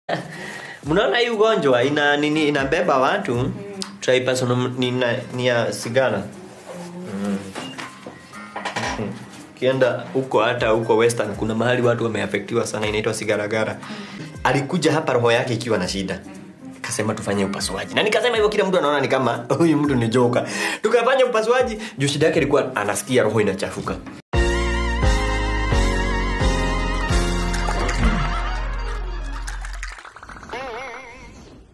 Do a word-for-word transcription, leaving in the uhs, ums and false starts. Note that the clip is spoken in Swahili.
Mnaona hii ugonjwa ina nini inabeba watu mm. Tripersonal ni, ni ya sigara mm. mm. Kienda huko hata huko Western kuna mahali watu wameafektiwa sana, inaitwa sigara gara mm. Alikuja hapa roho yake ikiwa na shida, akasema tufanye upasuaji, na nikasema hivyo kila mtu anaona ni kama huyu mtu ni joka. Tukafanya upasuaji juu shida yake ilikuwa anasikia roho inachafuka.